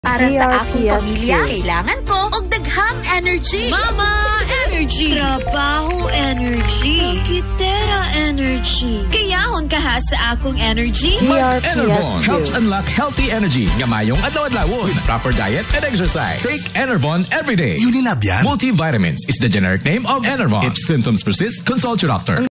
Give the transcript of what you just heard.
Para sa akong pamilya, kailangan ko og daghang energy. Mama energy, trabaho energy, kitera energy. Kayahon kaha sa akong energy. Enervon helps unlock healthy energy. Ngamayong adlaw-adlaw with proper diet and exercise. Take Enervon every day. Unilab yan. Multivitamins is the generic name of Enervon. If symptoms persist, consult your doctor.